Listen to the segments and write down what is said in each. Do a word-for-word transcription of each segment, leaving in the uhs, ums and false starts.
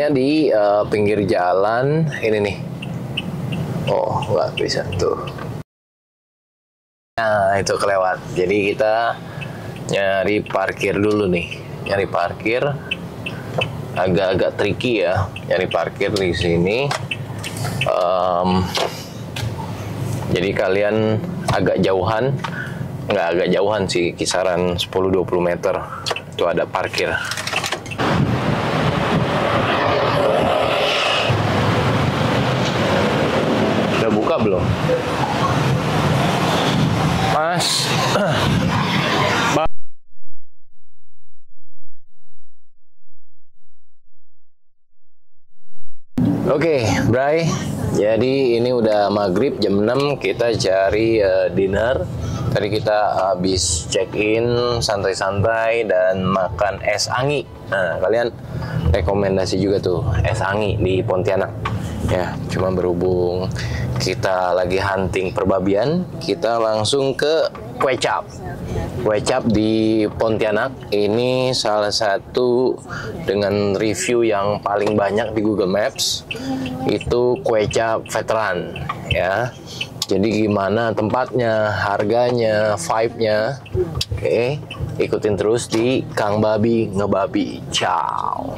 tempatnya di uh, pinggir jalan ini nih. Oh, nggak bisa tuh. Nah, itu kelewat. Jadi kita nyari parkir dulu nih. Nyari parkir agak-agak tricky ya. Nyari parkir di sini. Um, jadi kalian agak jauhan, nggak agak jauhan sih, kisaran sepuluh dua puluh meter. Itu ada parkir. Udah buka belum? Mas. Oke, okay, Bray. Jadi ini udah maghrib jam enam, kita cari uh, dinner. Tadi kita habis check-in, santai-santai dan makan es angi. Nah, kalian rekomendasi juga tuh es angi di Pontianak. Ya, cuma berhubung kita lagi hunting perbabian, kita langsung ke Kue Cap. Kue Cap di Pontianak ini salah satu dengan review yang paling banyak di Google Maps. Itu Kue Cap Veteran ya. Jadi gimana tempatnya, harganya, vibe-nya. Oke, ikutin terus di Kang Babi Ngebabi. Ciao.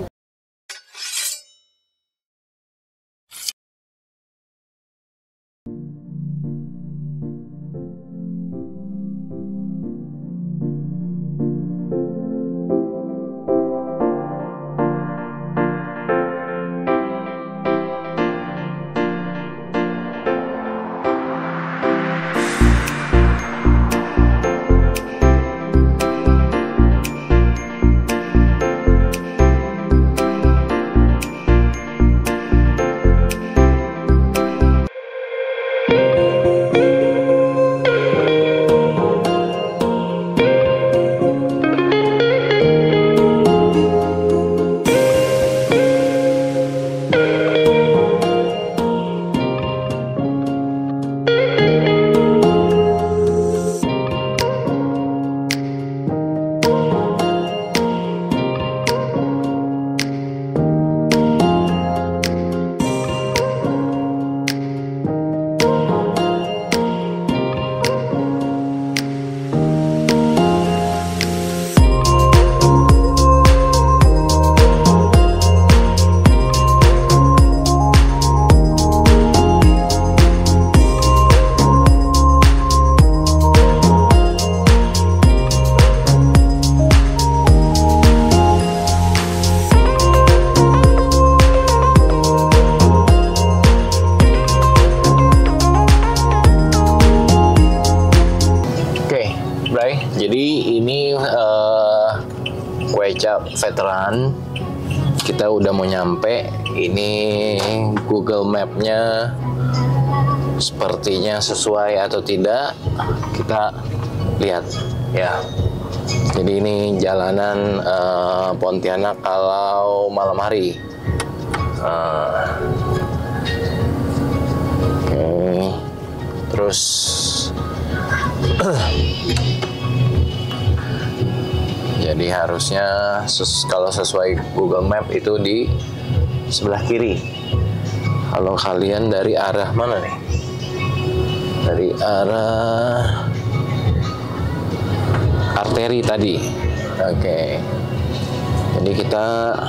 Jadi ini uh, Kue Cap Veteran. Kita udah mau nyampe. Ini Google Map-nya sepertinya sesuai atau tidak. Kita lihat ya. Jadi ini jalanan uh, Pontianak kalau malam hari. Uh, Oke, okay. Terus jadi harusnya ses kalau sesuai Google Map itu di sebelah kiri. Kalau kalian dari arah mana nih? Dari arah arteri tadi. Oke. Okay. Jadi kita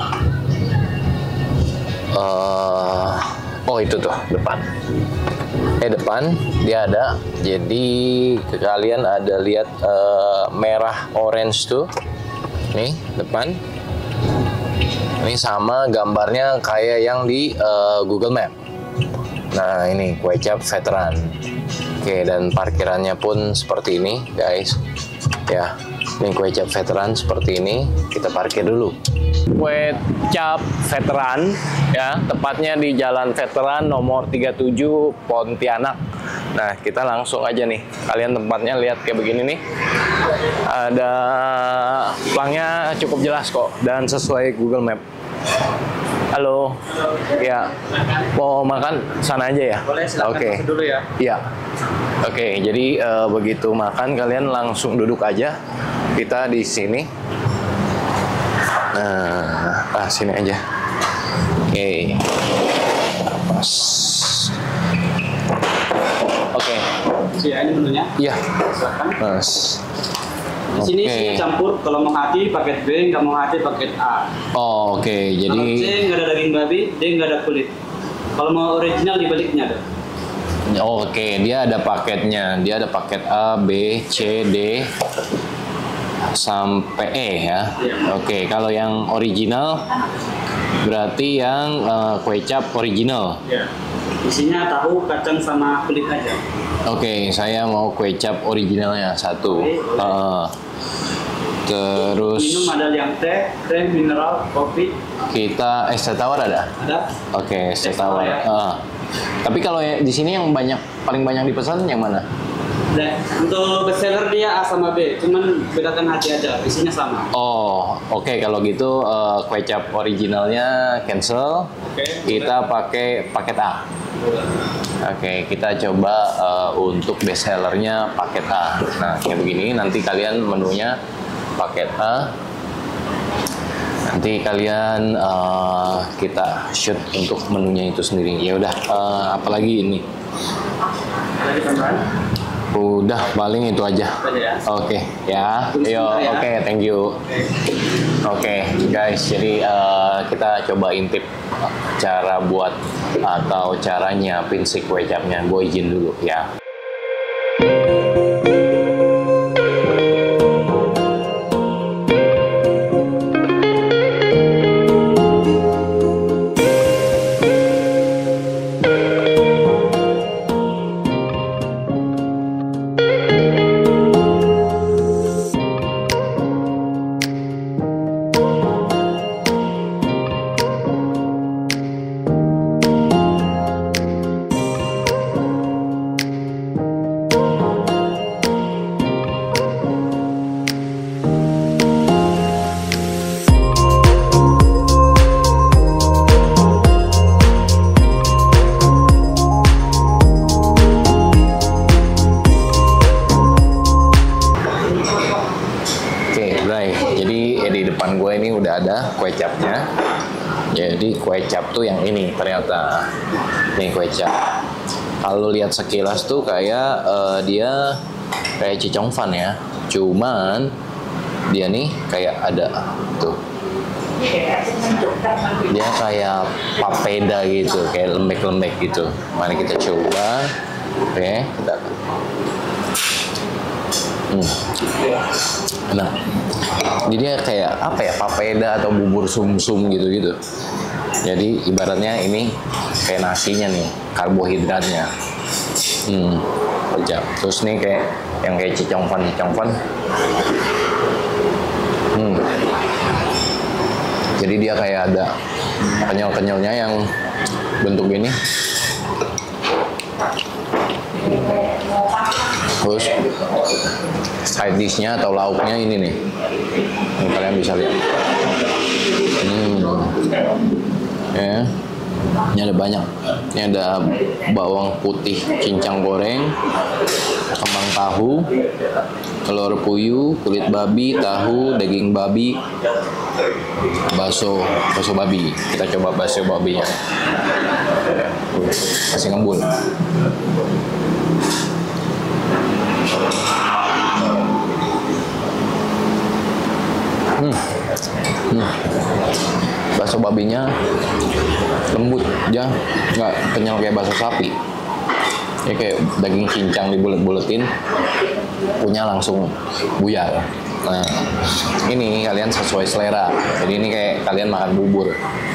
uh, oh itu tuh depan. Eh depan dia ada. Jadi kalian ada lihat uh, merah orange tuh. Nih depan. Ini sama gambarnya kayak yang di uh, Google Map. Nah ini Kue Cap Veteran. Oke, dan parkirannya pun seperti ini guys. Ya, ini Kue Cap Veteran seperti ini. Kita parkir dulu. Kue Cap Veteran ya, tepatnya di Jalan Veteran nomor tiga puluh tujuh Pontianak. Nah, kita langsung aja nih. Kalian tempatnya lihat kayak begini nih. Ada pelangnya cukup jelas kok dan sesuai Google Map. Halo. Ya. Mau makan sana aja ya? Boleh, silakan Oke. masuk dulu ya. Iya. Oke, jadi uh, begitu makan kalian langsung duduk aja. Kita di sini. Nah, ah sini aja. Oke. Pas. Oke. Ya, ini menunya. Iya. Silakan. Mas. Di sini Oke. isinya campur. Kalau mau hati paket B, nggak mau hati paket A. Oh, oke. Jadi Kalau C nggak ada daging babi, D nggak ada kulit. Kalau mau original dibaliknya ada. oh, oke, dia ada paketnya. Dia ada paket A, B, C, D sampai E ya. Iya. Oke, kalau yang original berarti yang eh, kue cap original. Ya. Isinya tahu, kacang sama kulit aja. Oke, saya mau kue cap originalnya satu. Oke, boleh. Eh, terus Minum ada yang teh, teh mineral, kopi, kita es teh tawar ada? ada. Oke, es teh Es tawar tawar. ya. Eh, tapi kalau ya- di sini yang banyak paling banyak dipesan yang mana? Dan untuk bestseller dia A sama B, cuman bedakan hati aja, isinya sama. Oh, oke kalau gitu eh, kue cap originalnya cancel. Oke. Kita pakai paket A. Oke, kita coba eh, untuk best sellernya paket A. Nah, kayak begini. Nanti kalian menunya paket A. Nanti kalian eh, kita shoot untuk menunya itu sendiri. Ya udah, eh, apalagi ini. Jadi tambahan. Udah paling itu aja. Aja ya. Oke, ya. Tunggu Yo, sebentar ya. oke, thank you. Oke, guys, jadi eh, kita coba intip cara buat atau cara nyiapin si kue capnya. Gue izin dulu ya. Oke, Bray. Jadi eh, di depan gue ini udah ada kue capnya. Jadi kue cap tuh yang ini ternyata. Nih kue cap. Kalau lihat sekilas tuh kayak eh, dia kayak cicongfan ya. Cuman dia nih kayak ada tuh. Dia kayak papeda gitu, kayak lembek-lembek gitu. Mari kita coba. Oke, kita Hmm. Nah, jadi dia kayak apa ya, papeda atau bubur sumsum gitu-gitu. Jadi ibaratnya ini kayak nasinya nih, karbohidratnya. Hmm, kejap. Terus nih kayak yang kayak cicongfan, cicongfan. Hmm. Jadi dia kayak ada kenyal-kenyalnya yang bentuk ini. Terus side dishnya atau lauknya ini nih, ini kalian bisa lihat. Hmm. Ya, ini ada banyak. Ini ada bawang putih cincang goreng, kembang tahu, telur puyuh, kulit babi, tahu, daging babi, bakso, bakso babi. Kita coba bakso babinya. Masih ngembun. Hmm. Hmm. Bakso babinya lembut, ya nggak kenyal kayak bakso sapi. Ya kayak daging cincang dibulet-buletin, punya langsung buyar. Nah, ini kalian sesuai selera. Jadi ini kayak kalian makan bubur.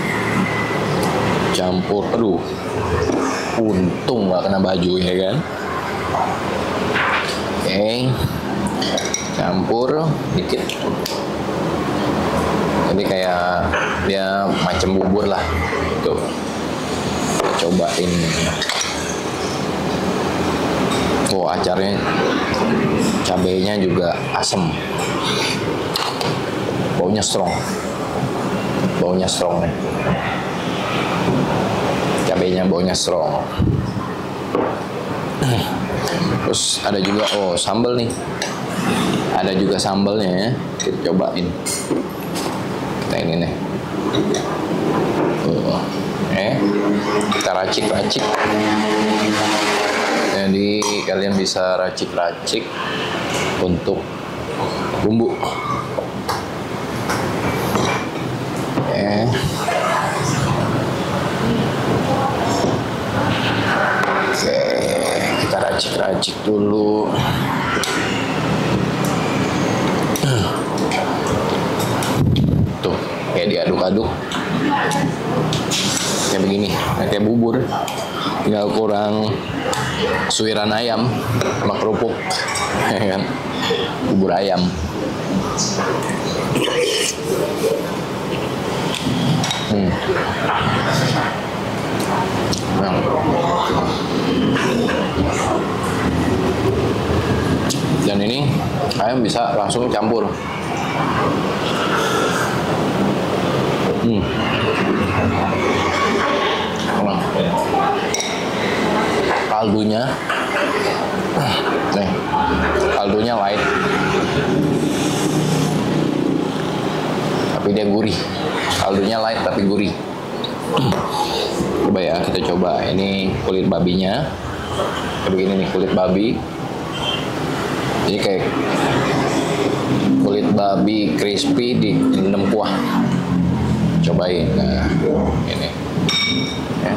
Campur, aduh, untung nggak kena baju ya kan. Oke, campur dikit. Jadi kayak dia macam bubur lah. Tuh, kita cobain. Oh, acarnya, cabenya juga asem. Baunya strong. Baunya strong nih. Cabenya baunya strong. Terus ada juga, oh sambal nih. Ada juga sambalnya ya. Kita cobain. Kita ini nih. Oh. Eh, kita racik-racik. Jadi kalian bisa racik-racik untuk bumbu. Eh. Oke, kita racik-racik dulu. Tuh, kayak diaduk-aduk. Kayak begini, kayak bubur. Tinggal kurang suiran ayam sama kerupuk, ya kan? Bubur ayam. Hmm. Nah. Dan ini ayam bisa langsung campur. Hmm. Nah. Kaldunya, nih, kaldunya light, tapi dia gurih. Kaldunya light tapi gurih. Coba ya, kita coba. Ini kulit babinya. Kayak begini nih kulit babi. Jadi kayak kulit babi crispy di rendam kuah. Cobain. Nah, ini. Ya.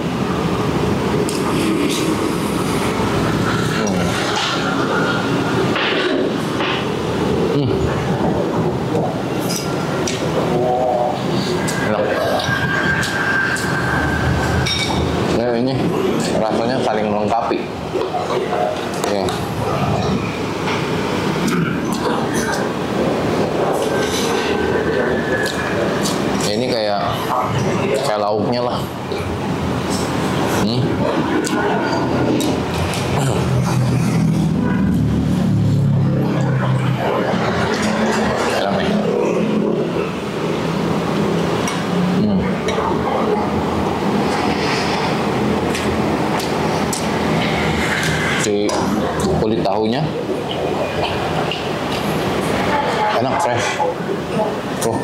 Hmm. Hmm. Enak. Nah, ini rasanya saling melengkapi. Ya. Ini kayak kayak lauknya lah. Hmm. Enak nih. Hmm. Si kulit tahunya enak, fresh. Tuh.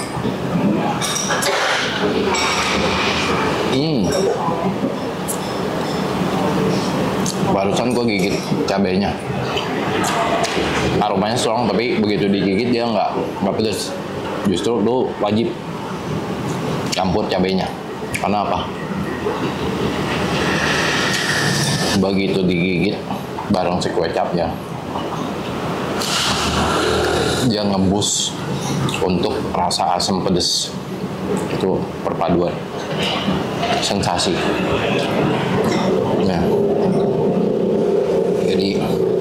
Hmm. Barusan gue gigit cabenya. Aromanya strong, tapi begitu digigit dia nggak nggak pedes. Justru lu wajib campur cabenya. Karena apa? Begitu digigit bareng si kecapnya, dia ngembus untuk rasa asam pedes. Itu perpaduan sensasi. Nah, jadi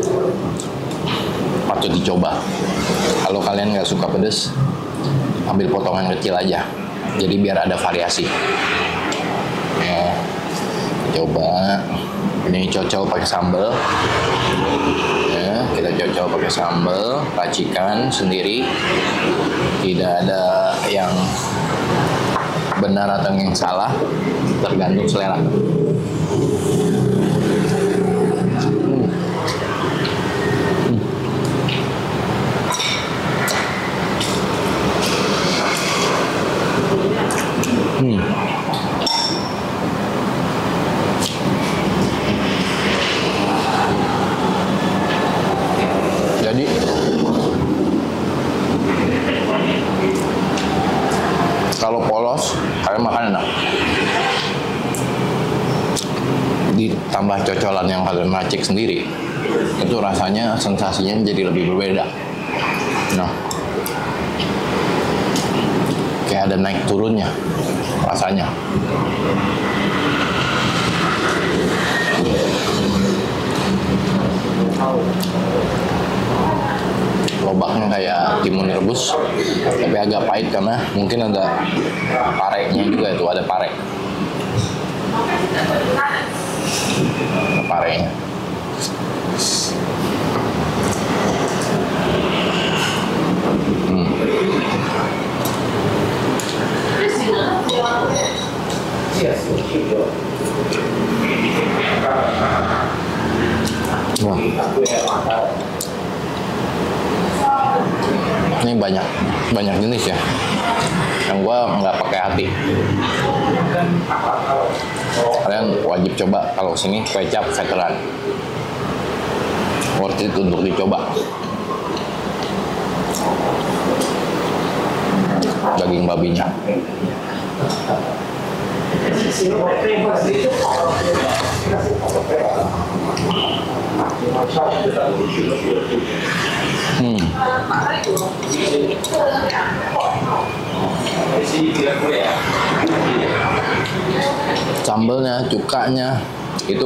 patut dicoba. Kalau kalian nggak suka pedes, ambil potongan kecil aja. Jadi biar ada variasi. Ya, coba. Ini cocok pakai sambal. Ya, kita cocok pakai sambal, racikan sendiri. Tidak ada yang benar atau yang salah, tergantung selera. Hmm. Hmm. Hmm. Jadi kalau polos, kalian makan enak. Ditambah cocolan yang kalian racik sendiri, itu rasanya, sensasinya jadi lebih berbeda. Nah, kayak ada naik turunnya rasanya. Lobaknya kayak timun rebus, tapi agak pahit karena mungkin ada parenya juga. Itu ada pare, ada parenya. Hmm. Wah. Ini banyak banyak jenis ya, yang gua nggak pakai hati. wajib coba kalau sini kecap veteran. Worth it untuk dicoba. Daging babinya. Hmm. Sambelnya, cukanya itu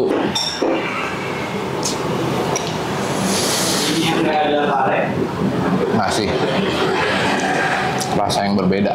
ngasih rasa yang berbeda.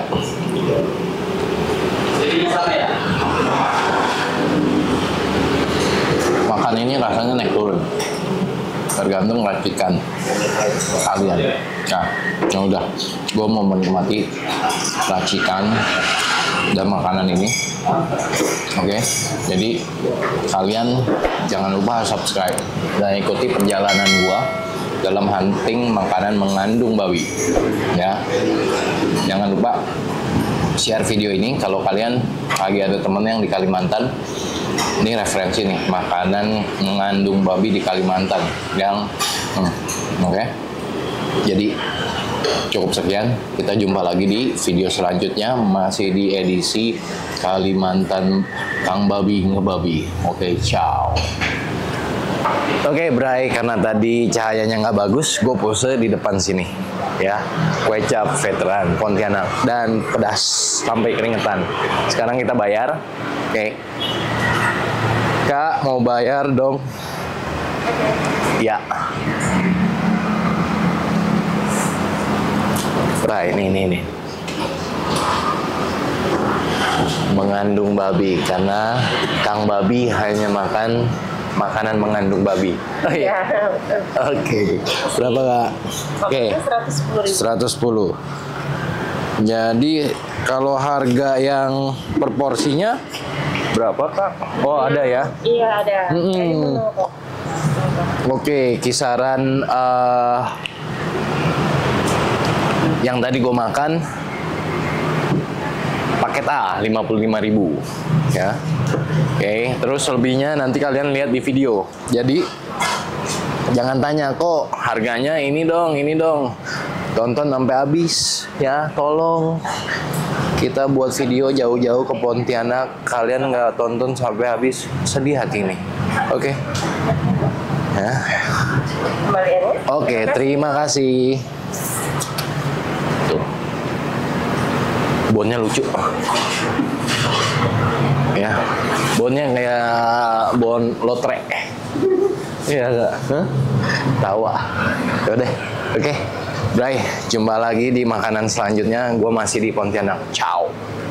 Makan ini rasanya naik turun, tergantung racikan kalian. Nah, ya udah, gue mau menikmati racikan dan makanan ini. Oke, okay? Jadi kalian jangan lupa subscribe dan ikuti perjalanan gua dalam hunting makanan mengandung babi. Ya, jangan lupa share video ini kalau kalian lagi ada temen yang di Kalimantan. Ini referensi nih, makanan mengandung babi di Kalimantan yang hmm, oke. Okay? Jadi cukup sekian, kita jumpa lagi di video selanjutnya, masih di edisi Kalimantan Kang Babi Ngebabi. Oke, ciao. Oke, Bray, karena tadi cahayanya nggak bagus, gue pose di depan sini, ya. Kecap veteran Pontianak dan pedas sampai keringetan. Sekarang kita bayar, oke. Kak, mau bayar dong? Ya. Bray, ini, ini, ini. Mengandung babi, karena Kang Babi hanya makan makanan mengandung babi. Oh iya. Oke. Okay. Berapa, Kak? Oke. Okay. seratus sepuluh. Jadi kalau harga yang per porsinya berapa, Kak? Oh, ada ya? Iya, ada. Mm-hmm. Oke, okay, kisaran uh, yang tadi gue makan paket A lima puluh lima ribu, ya. Oke, okay, terus selebihnya nanti kalian lihat di video. Jadi jangan tanya kok harganya ini dong, ini dong. Tonton sampai habis, ya. Tolong. Kita buat video jauh-jauh ke Pontianak, kalian nggak tonton sampai habis, sedih hati nih. Oke. Okay. Ya. Oke, okay, terima kasih. Tuh. Bonnya lucu. Ya, bonnya kayak bon lotre. Iya enggak? Huh? Tawa. Yaudah, oke. Okay. Bray, jumpa lagi di makanan selanjutnya. Gue masih di Pontianak. Ciao.